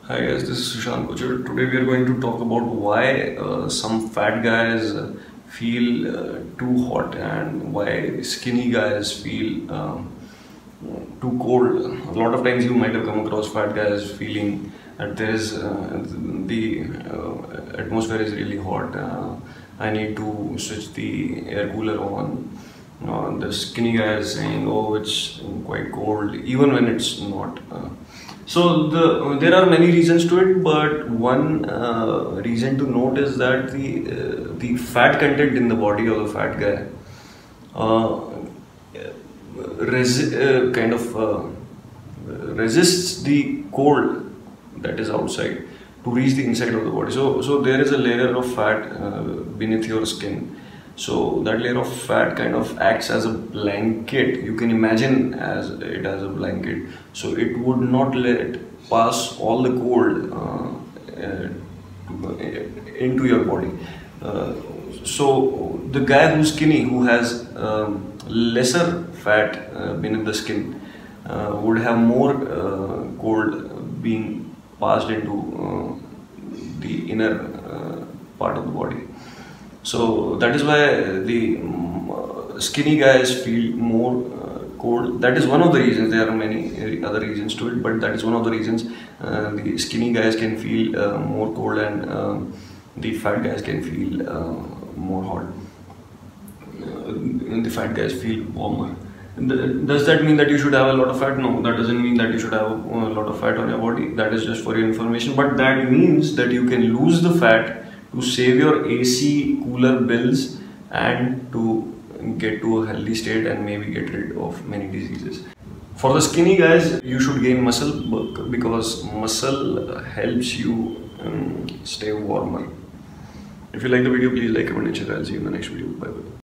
Hi guys, this is Sushant Kochar. Today we are going to talk about why some fat guys feel too hot and why skinny guys feel too cold. A lot of times you might have come across fat guys feeling that there is the atmosphere is really hot. I need to switch the air cooler on. The skinny guy is saying, "Oh, it's quite cold," even when it's not. There are many reasons to it, but one reason to note is that the fat content in the body of the fat guy kind of resists the cold that is outside to reach the inside of the body. So there is a layer of fat beneath your skin. So that layer of fat kind of acts as a blanket. You can imagine as it as a blanket. So it would not let pass all the cold into your body. So the guy who's skinny, who has lesser fat beneath the skin, would have more cold being passed into the inner part of the body. So that is why the skinny guys feel more cold. That is one of the reasons. There are many other reasons to it, but that is one of the reasons the skinny guys can feel more cold and the fat guys can feel more hot. The fat guys feel warmer. Does that mean that you should have a lot of fat? No, that doesn't mean that you should have a lot of fat on your body. That is just for your information. But that means that you can lose the fat to save your AC cooler bills and to get to a healthy state and maybe get rid of many diseases. For the skinny guys, you should gain muscle because muscle helps you stay warmer. If you like the video, please like, comment and share. I'll see you in the next video. Bye bye.